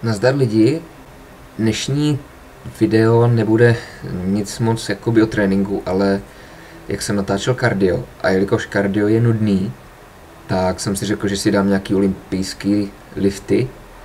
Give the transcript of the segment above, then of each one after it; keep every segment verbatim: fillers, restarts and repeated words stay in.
Nazdar lidi, dnešní video nebude nic moc jakoby o tréninku, ale jak jsem natáčel kardio a jelikož kardio je nudný, tak jsem si řekl, že si dám nějaký olympijský lifty,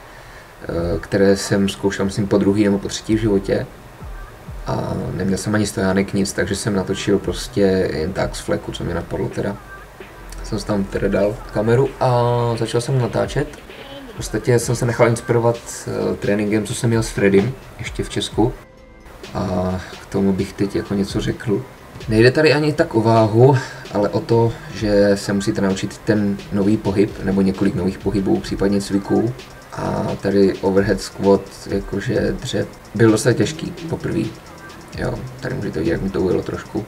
které jsem zkoušel myslím po druhý nebo po třetí v životě a neměl jsem ani stojánek nic, takže jsem natočil prostě jen tak z fleku, co mě napadlo teda. Jsem si tam teda dal kameru a začal jsem natáčet. V podstatě jsem se nechal inspirovat uh, tréninkem, co jsem měl s Freddym, ještě v Česku. A k tomu bych teď jako něco řekl. Nejde tady ani tak o váhu, ale o to, že se musíte naučit ten nový pohyb, nebo několik nových pohybů, případně cviků. A tady overhead squat, jakože dřep, byl docela těžký poprvé. Jo, tady můžete vidět, jak mi to ujelo trošku.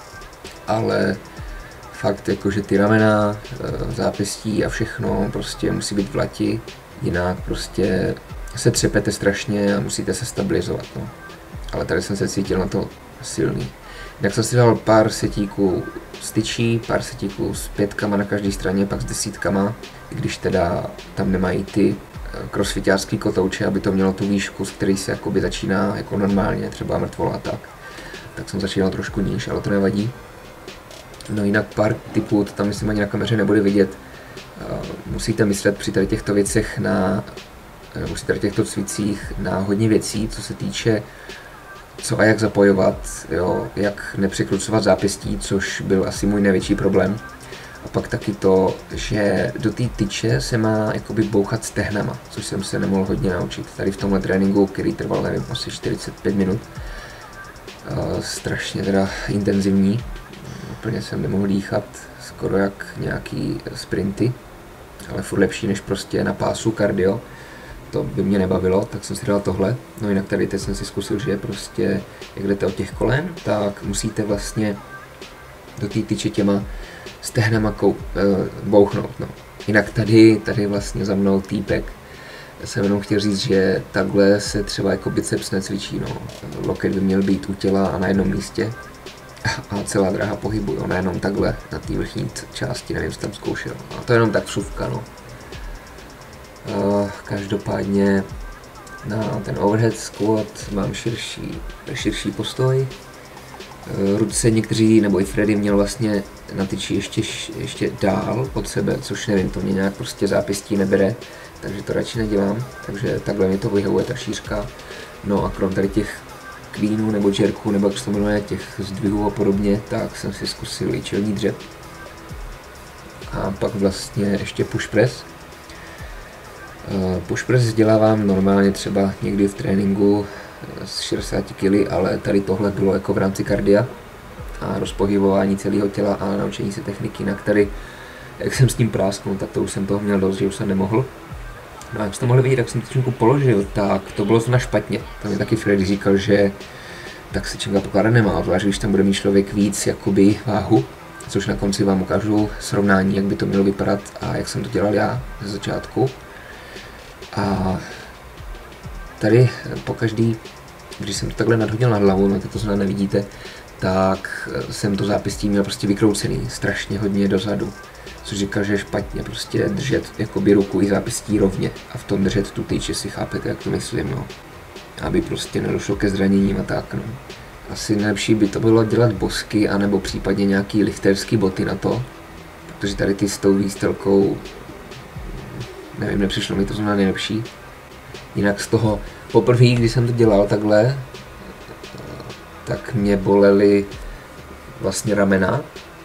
Ale fakt jakože ty ramena, zápěstí a všechno prostě musí být v lati, jinak prostě se třepete strašně a musíte se stabilizovat, no. Ale tady jsem se cítil na to silný. Jinak jsem si dal pár setíků s tyčí, pár setíků s pětkama na každé straně, pak s desítkama, i když teda tam nemají ty crossfitářský kotouče, aby to mělo tu výšku, z který se jakoby začíná jako normálně, třeba mrtvola a tak. Tak jsem začínal trošku níž, ale to nevadí. No jinak pár tipů, to tam myslím ani na kameře nebude vidět. Musíte myslet při tady těchto věcech na, musíte tady těchto cvicích na hodně věcí, co se týče co a jak zapojovat, jo, jak nepřekrucovat zápěstí, což byl asi můj největší problém. A pak taky to, že do té tyče se má jakoby bouchat stehnama, což jsem se nemohl hodně naučit. Tady v tomhle tréninku, který trval, nevím, asi čtyřicet pět minut. Uh, strašně teda intenzivní. Úplně jsem nemohl dýchat, skoro jak nějaký sprinty, ale furt lepší než prostě na pásu kardio. To by mě nebavilo, tak jsem si dal tohle. No jinak tady teď jsem si zkusil, že prostě, jak jdete od těch kolen, tak musíte vlastně do té tyče těma stehnama kou, e, bouchnout. No. Jinak tady, tady vlastně za mnou týpek. Já jsem jenom chtěl říct, že takhle se třeba jako biceps necvičí. No. Loket by měl být u těla a na jednom místě. A celá dráha pohybu, jo, nejenom takhle na té vrchní části, nevím, jestli tam zkoušel. A to je jenom tak vsuvka, no. Uh, každopádně na ten overhead squat mám širší, širší postoj. Uh, ruce někteří, nebo i Freddy měl vlastně na tyči ještě, ještě dál od sebe, což nevím, to mě nějak prostě zápěstí nebere, takže to radši nedělám, takže takhle mi to vyhovuje ta šířka. No a krom tady těch cleanů nebo jerků, nebo jak se to jmenuje, těch zdvihů a podobně, tak jsem si zkusil i čelní dřep. A pak vlastně ještě push press. Uh, push press dělávám normálně třeba někdy v tréninku s šedesáti kily, ale tady tohle bylo jako v rámci kardia a rozpohybování celého těla a naučení se techniky, na který, jak jsem s tím prásknul, tak to už jsem toho měl dost, že už jsem nemohl. No a jak jste mohli vidět, jak jsem tyčinku položil, tak to bylo zrovna špatně. To mi taky Freddy říkal, že tak se činka pokládat nemá, zvlášť když tam bude mít člověk víc jakoby váhu, což na konci vám ukážu srovnání, jak by to mělo vypadat a jak jsem to dělal já ze začátku. A tady pokaždý, když jsem to takhle nadhodil nad hlavu, no to zrovna nevidíte, tak jsem to zápěstí měl prostě vykroucený, strašně hodně dozadu. Což říkal, že je špatně prostě držet jakoby ruku i zápěstí rovně a v tom držet tu tyč, jestli chápete, jak to myslím, no. Aby prostě nedošlo ke zraněním a tak, no. Asi nejlepší by to bylo dělat bosky, anebo případně nějaký lifterský boty na to, protože tady ty s tou výstelkou, nevím, nepřišlo mi to zrovna nejlepší. Jinak z toho, poprvé, když jsem to dělal takhle, tak mě bolely vlastně ramena,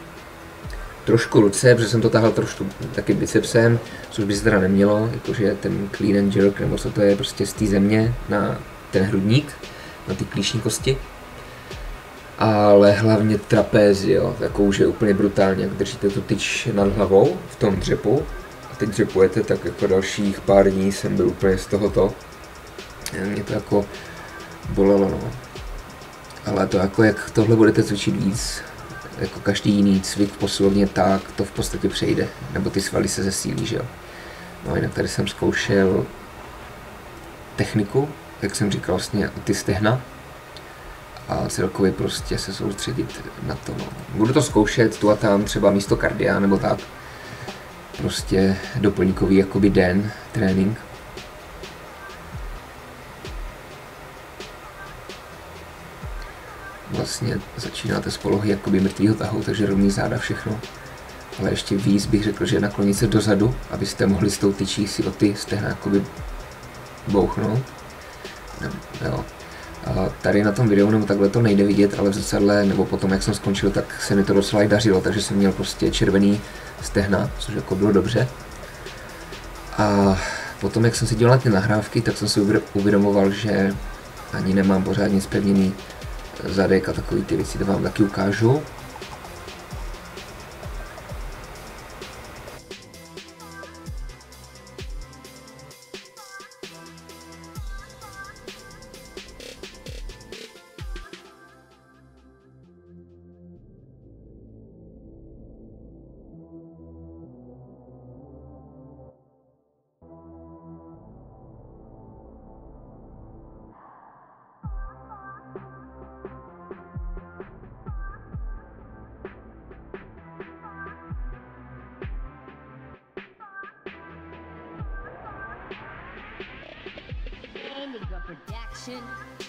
trošku ruce, protože jsem to tahal trošku taky bicepsem, což by se teda nemělo, jakože ten clean and jerk, nebo co to je, prostě z té země na ten hrudník, na ty klíšní kosti. Ale hlavně trapézy, jo, jako už je úplně brutálně, jak držíte tu tyč nad hlavou v tom dřepu a teď dřepujete, tak jako dalších pár dní jsem byl úplně z tohoto. Mě to jako bolelo, no. Ale to jako, jak tohle budete cvičit víc, jako každý jiný cvik v posilovně, tak to v podstatě přejde, nebo ty svaly se zesílí, že jo. No jinak tady jsem zkoušel techniku, jak jsem říkal, vlastně ty stehna a celkově prostě se soustředit na to, no. Budu to zkoušet tu a tam, třeba místo kardia nebo tak, prostě doplňkový jakoby den, trénink. vlastně začínáte z polohy jakoby mrtvýho tahu, takže rovný záda, všechno. Ale ještě víc bych řekl, že naklonit se dozadu, abyste mohli s tou tyčí si o ty stehna jakoby bouchnout. Jo. A tady na tom videu, nebo takhle to nejde vidět, ale v zrcadle, nebo potom jak jsem skončil, tak se mi to docela i dařilo, takže jsem měl prostě červený stehna, což jako bylo dobře. A potom, jak jsem si dělal ty nahrávky, tak jsem si uvědomoval, že ani nemám pořádně zpevněný zadek a takový ty věci, to vám taky ukážu. Production.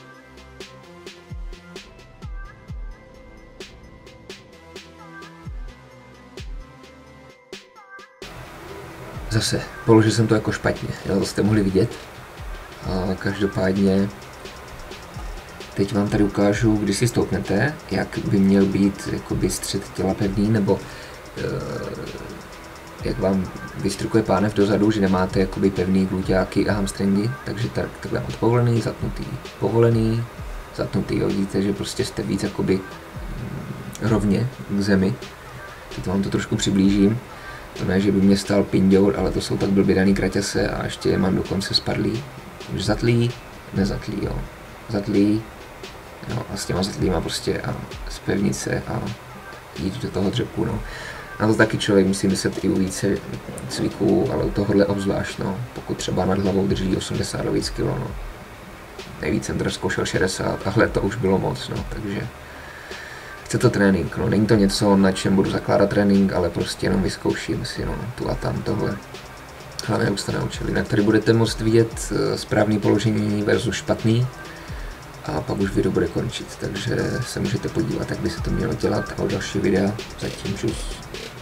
Zase, položil jsem to jako špatně, jo, to jste mohli vidět. A každopádně teď vám tady ukážu, když si stoupnete, jak by měl být jakoby střed těla pevný, nebo e, jak vám vystrukuje pánev dozadu, že nemáte jakoby pevný gluťáky a hamstringy, takže tak, takhle máte povolený, zatnutý, povolený, zatnutý, jo, vidíte, že prostě jste víc jakoby mm, rovně k zemi. Teď vám to trošku přiblížím, to ne, že by mě stál pindour, ale to jsou tak blbě daný kraťase a ještě je mám dokonce spadlý, už zatlý, nezatlý, jo, zatlý, jo, a s těma zatlýma prostě a zpevnit se a jít do toho dřepu, no. Na to taky člověk musí myslet i u více cviků, ale u tohohle obzvlášť, no. Pokud třeba nad hlavou drží osmdesát a víc kilo, no. Nejvíc jsem teda zkoušel šedesát, tahle to už bylo moc, no, takže chce to trénink, no. Není to něco, na čem budu zakládat trénink, ale prostě jenom vyzkouším si, no, tu a tam tohle. Hlavně už jste naučili, jinak tady budete moct vidět správný položení versus špatný. A pak už video bude končit, takže se můžete podívat, jak by se to mělo dělat a o další videa. Zatím čus.